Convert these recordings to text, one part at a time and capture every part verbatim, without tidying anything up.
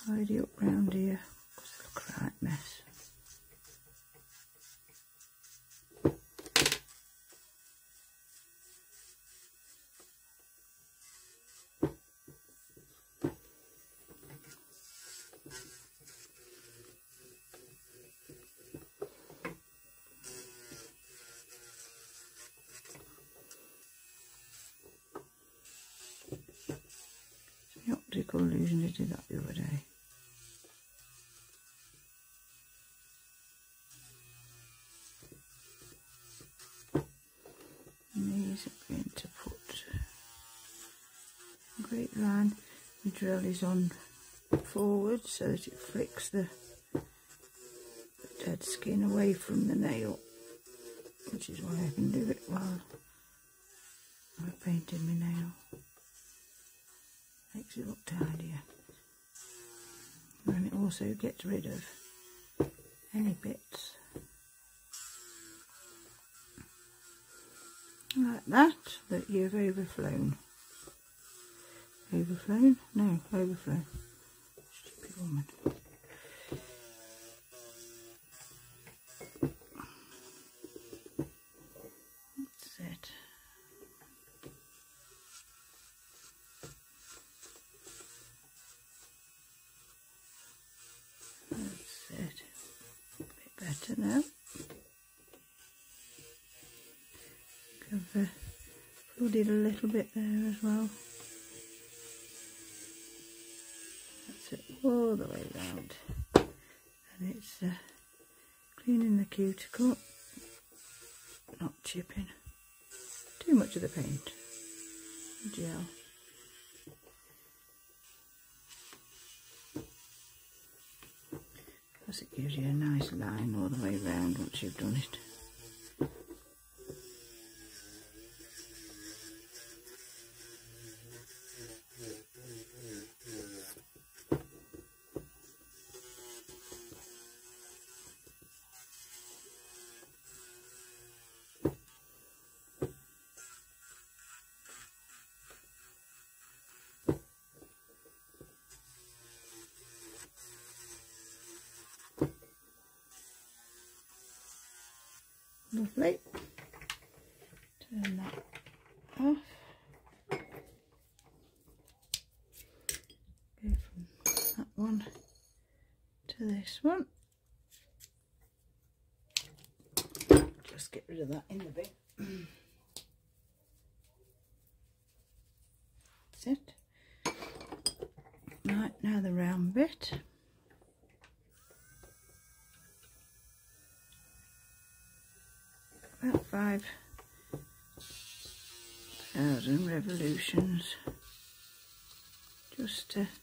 tidy up round here because they look a right mess. The optical illusion, I did that the other day. And these are going to put a great line. The drill is on forward so that it flicks the, the dead skin away from the nail, which is why I can do it while I'm painting my nail. Makes it look tidier. And it also gets rid of any bits like that that you've overflown. Overflown? No, overflown. Stupid woman. That's it. That's it. A bit better now. I've uh, flooded a little bit there as well. That's it all the way round. And it's uh, cleaning the cuticle, not chipping too much of the paint, the gel. Because it gives you a nice line all the way round once you've done it. Lovely. Turn that off. Go from that one to this one. Just get rid of that in the bin. That's it. Right, now the round bit. About five thousand revolutions, just to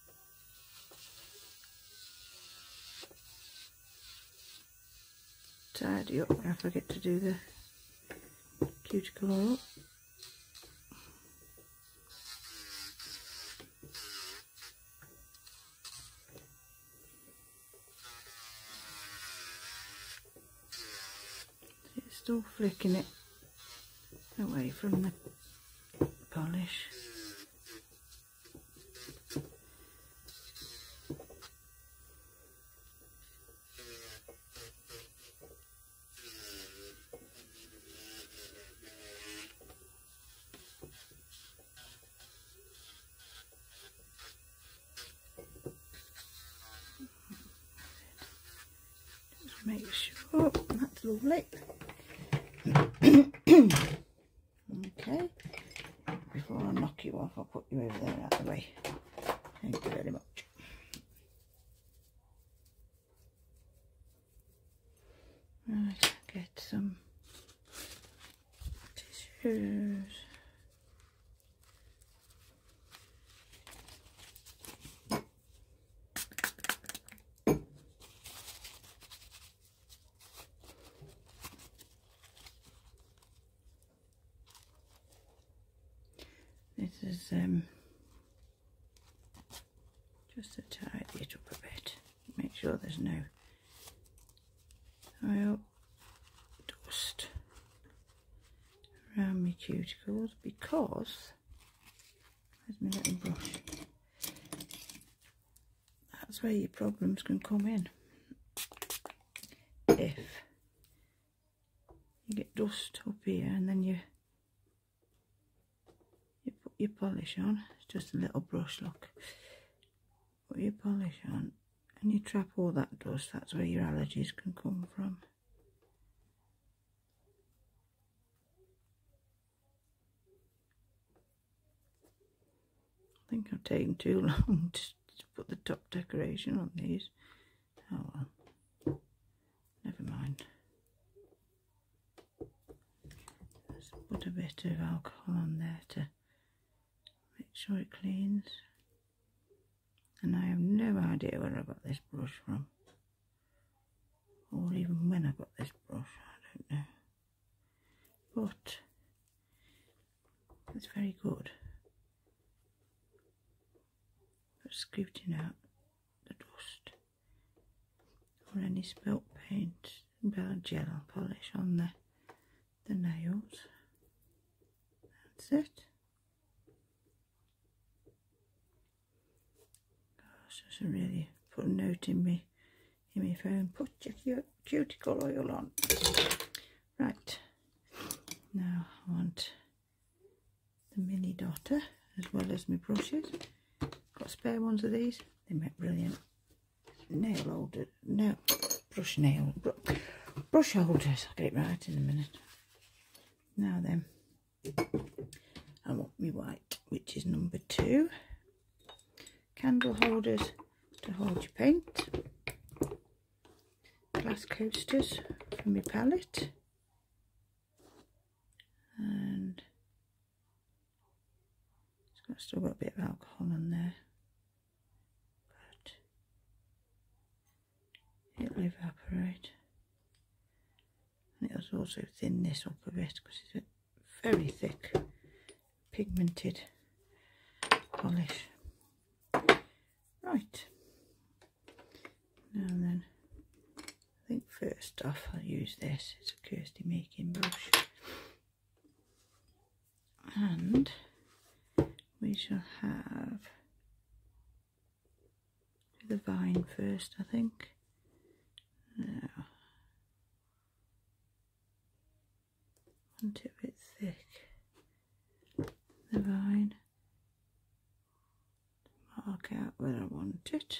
tidy up when I forget to do the cuticle oil. Still flicking it away from the polish. Just make sure that's lovely. Okay, before I knock you off, I'll put you over there out of the way. Thank you very much. Right, get some tissues. This is um, just to tidy it up a bit, make sure there's no oil, dust around my cuticles, because, where's my little brush? where your problems can come in. If you get dust up here and then you you put your polish on, it's just a little brush, look. Put your polish on and you trap all that dust, that's where your allergies can come from. I think I've taken too long to, to put the top decoration on these. Oh well, never mind. Let's put a bit of alcohol on there to make sure it cleans. And I have no idea where I got this brush from, or even when I got this brush, I don't know. But it's very good for scooting out the dust or any spilt paint and gel polish on the, the nails. That's it. Gosh, I should really put a note in me in my phone. Put your cuticle oil on. Right. Now I want the mini dotter as well as my brushes. Got spare ones of these. They make brilliant nail holders. No, brush nail. Br brush holders. I'll get it right in a minute. Now then, I want my white, which is number two. Candle holders to hold your paint. Glass coasters for my palette. And it's got, still got a bit of alcohol on there, but it'll evaporate. And it'll also thin this up a bit because it's a very thick pigmented polish. Right, now then, I think first off I'll use this. It's a Kirsty Meakin brush. And we shall have the vine first, I think. Now, I want it a bit thick. The vine. Mark out where I want it.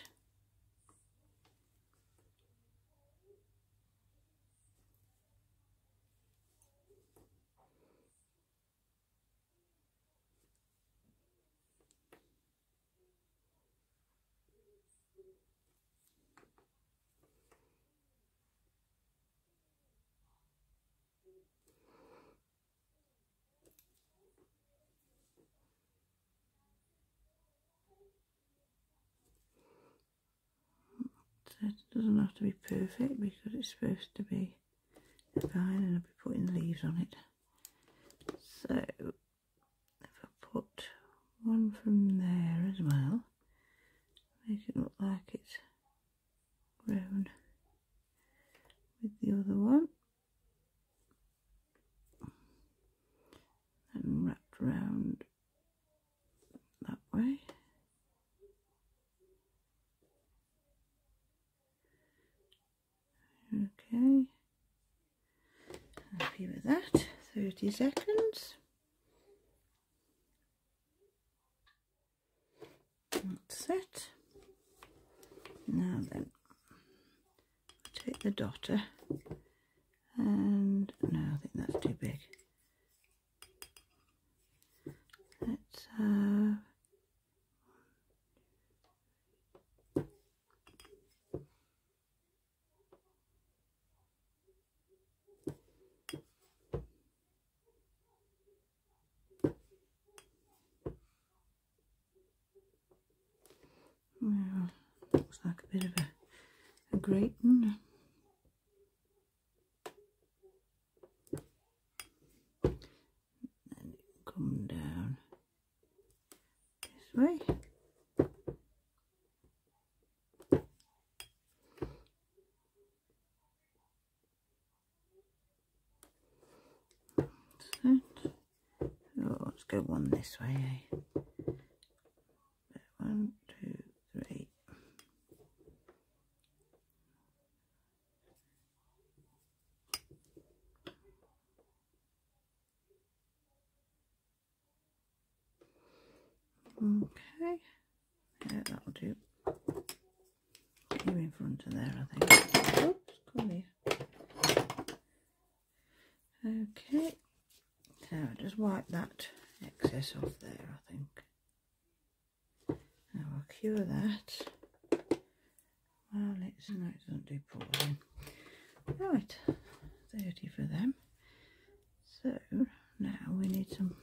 It doesn't have to be perfect because it's supposed to be a vine and I'll be putting leaves on it. So if I put one from there as well, make it look like it's grown with the other one and wrapped around that way. Okay, happy with that. thirty seconds. That's it. Now then, take the dotter and no, I think that's too big. Let's have well, looks like a bit of a, a grating. Then it can come down this way. That's it. Oh, let's go one this way, eh? One, two, three. Okay, yeah, that'll do. Get you in front of there, I think. Oops, come here. Okay, so I'll just wipe that excess off there, I think. Now I'll cure that. Well, it's, no, it doesn't do pouring. Right, thirty for them. So now we need some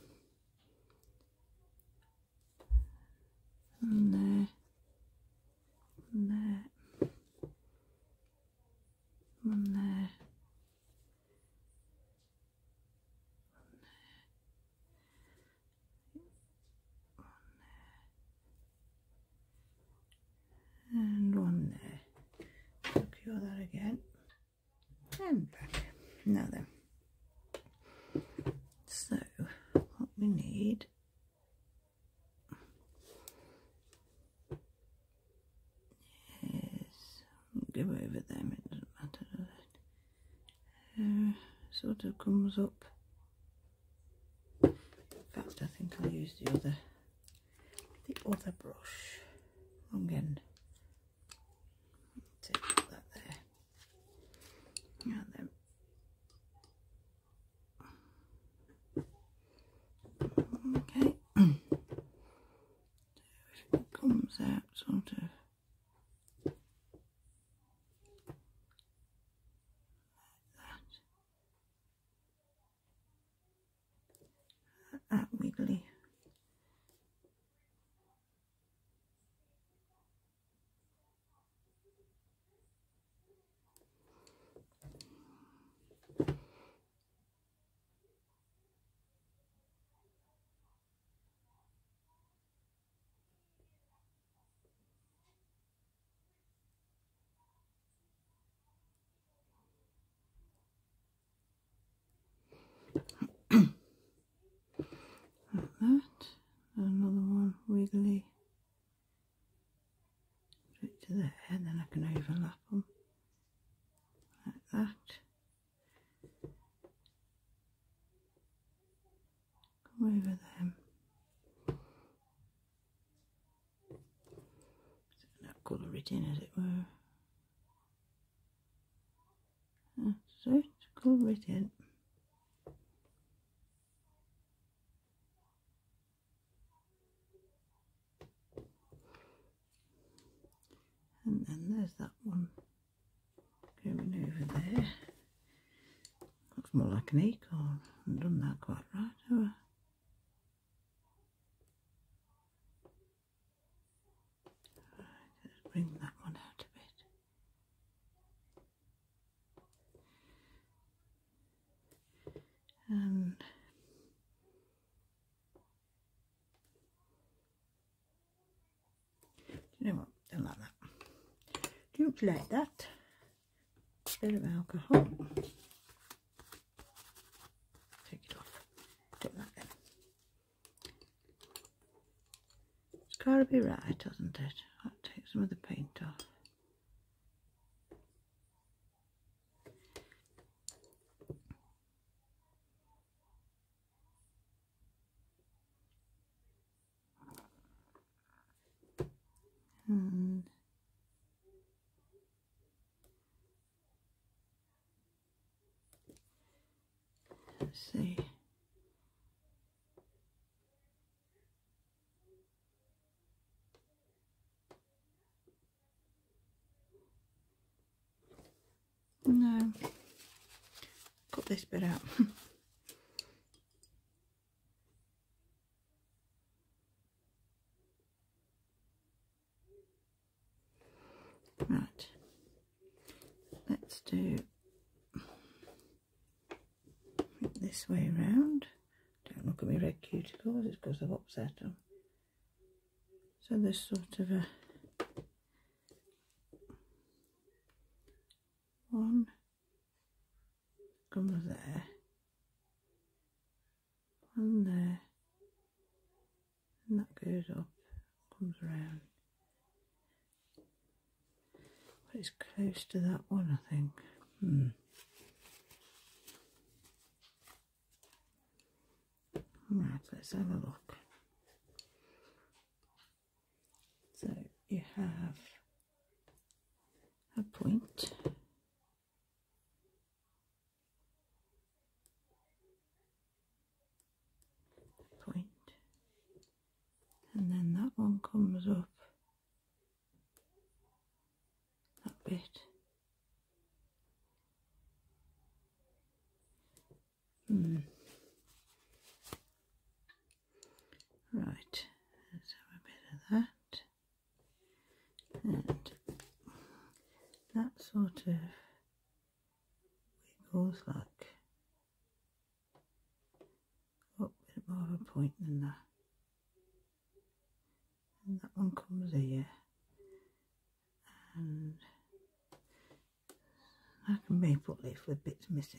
on there, on there, on there, and one there. So cure that again. And back. Now then. So what we need is, go over them, it doesn't matter, does it? Uh, sort of comes up. In fact, I think I'll use the other, the other brush. Wrong end. Take that there. Now then. Okay. So if it comes out sort of that wiggly. Like that. Another one wiggly. Put it to there, and then I can overlap them. Like that. Come over them. So now colour it in, as it were. That's it, colour it in. And then there's that one going over there. Looks more like an acorn. I haven't done that quite right, have I? Right, let's bring that one out a bit. And you know what? Don't like that. Don't like that. Bit of alcohol. Take it off. Don't like that. It's got to be right, hasn't it? I'll take some of the paint off. And let's see. No. Cut this bit out. Right. Let's do it this way round. Don't look at me red cuticles, it's because I've upset them. So there's sort of a one comes there, one there, and that goes up, comes around. But it's close to that one, I think. Hmm. Right, let's have a look. you have a point, point, and then that one comes up that bit, hmm. Right, let's have a bit of that, and that sort of wiggles like oh, a bit more of a point than that, and that one comes here, and that can be put leaf with bits missing.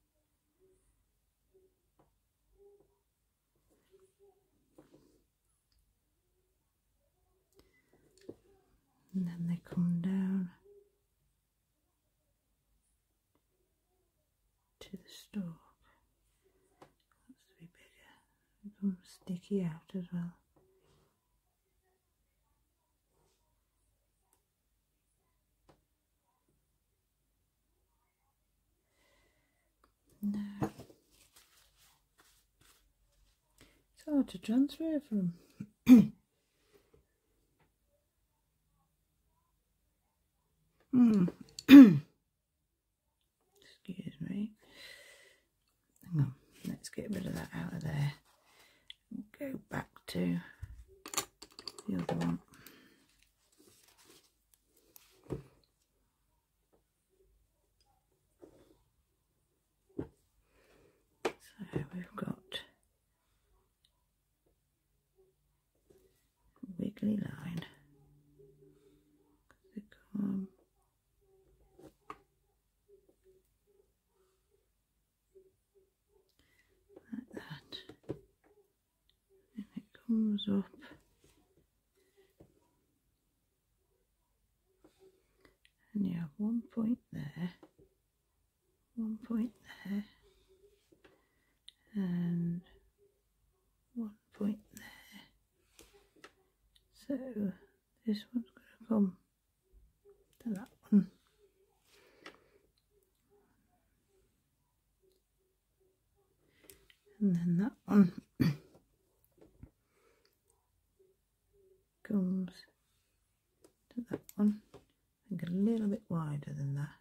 And then they come down to the stalk. That's to be bigger. It comes sticky out as well. No. It's hard to transfer from. mm. Excuse me. Hang on, let's get rid of that out of there. Go back to the other one. So we've got a wiggly line. They come like that, and it comes up, and you have one point there, one point there, and one point there. So this one's going to come to that one, and then that one comes to that one. I think a little bit wider than that.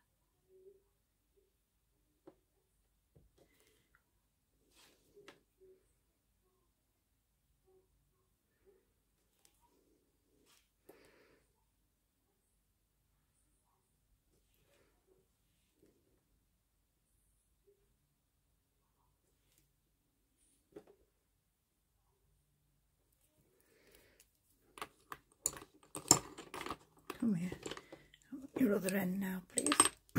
Come here. I want your other end now, please.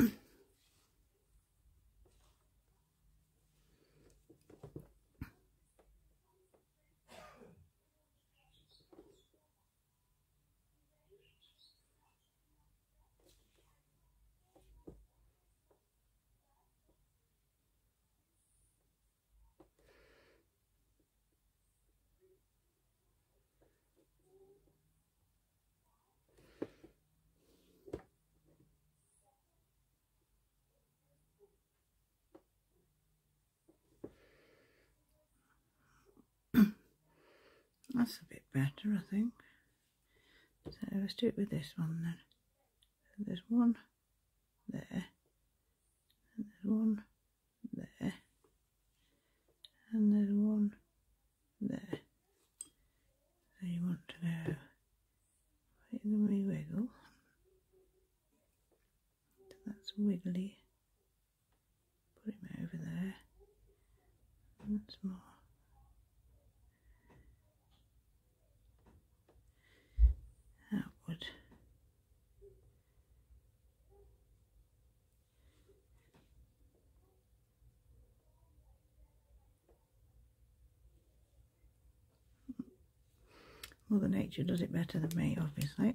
That's a bit better, I think. So let's do it with this one then. So there's one there, and there's one there, and there's one there. So you want to go wiggle, wiggle. So that's wiggly. Put him over there. Once more. Outward. Mother Nature does it better than me, obviously.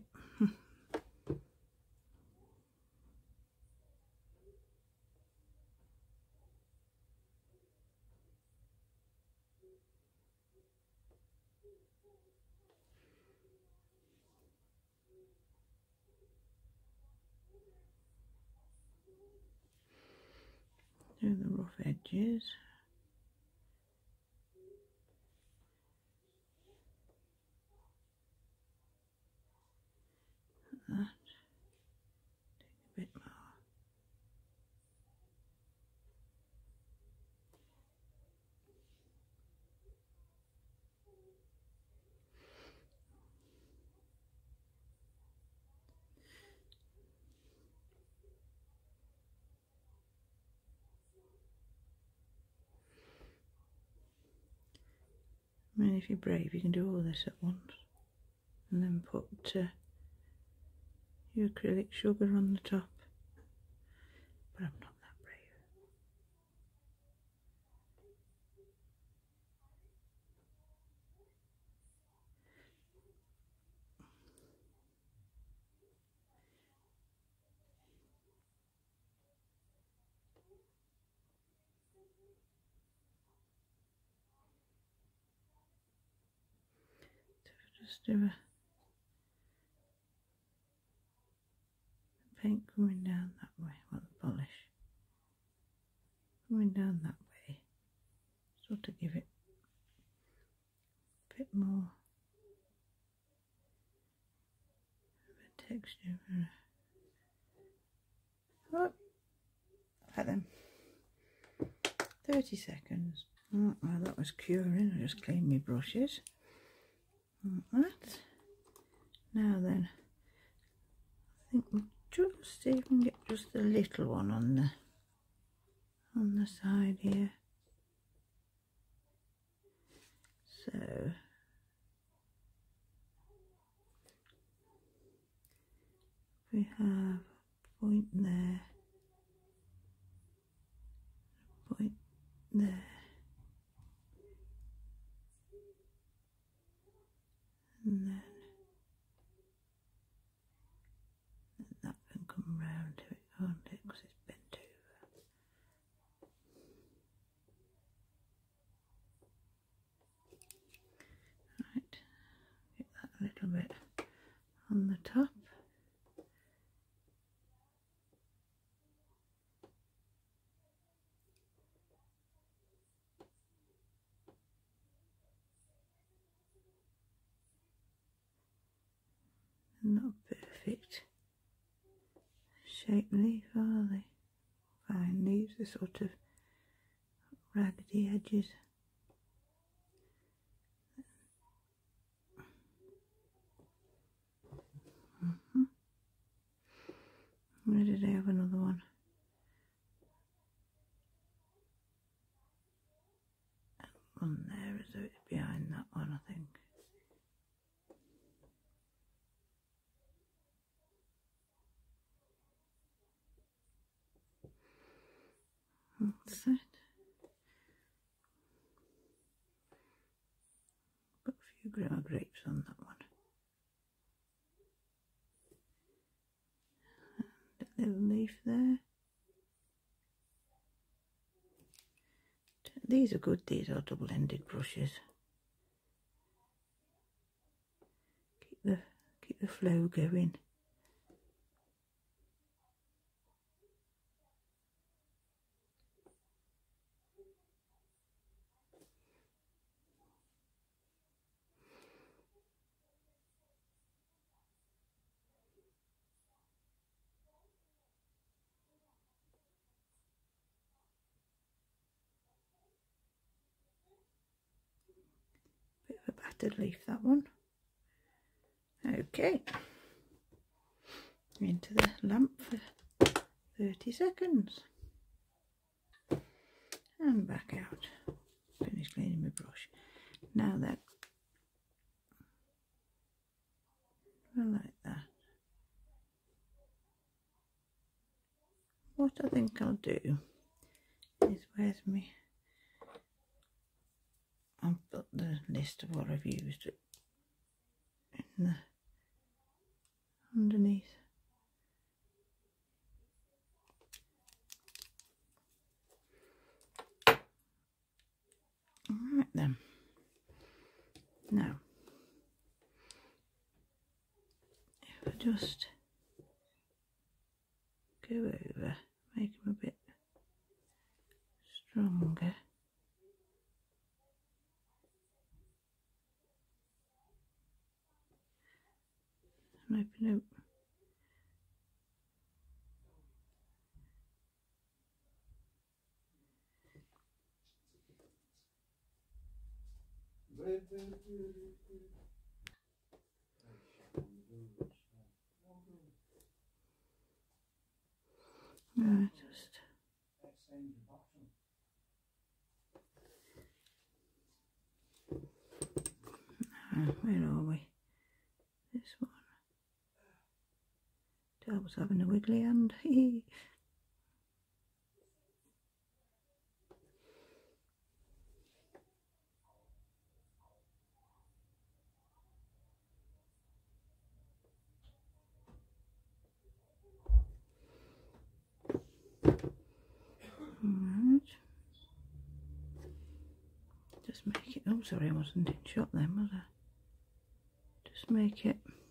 do the rough edges. Like that. Take a bit more. I mean, if you're brave, you can do all this at once and then put uh, your acrylic sugar on the top. But I'm not that brave. So just do a paint coming down that way, well, the polish coming down that way, sort of give it a bit more of a texture. Oh, let them thirty seconds. Oh, well, that was curing. I just cleaned my brushes like that. Now then, I think we'll just see if we can get just a little one on the on the side here. So we have a point there, a point there, and then that can come round to it, can't it, because it's bent over. Right, get that a little bit on the top. Not perfect shape leaf, are they? Fine leaves, are sort of raggedy edges. Mm-hmm. Where did I have another one? One there, as though it's behind that one, I think. That's it. Got a few grima grapes on that one. And a little leaf there. These are good, these are double-ended brushes. Keep the keep the flow going. Bit of a battered leaf, that one. Okay. Into the lamp for thirty seconds. And back out. Finish cleaning my brush. Now then, I like that. What I think I'll do is, where's me? I'll put the list of what I've used in the underneath. Alright then. Now, if I just go over, make them a bit stronger. Open up. Right, just uh, where are we? This one. Del's having a wiggly hand. Alright. Just make it, oh sorry I wasn't in shot then, was I? Just make it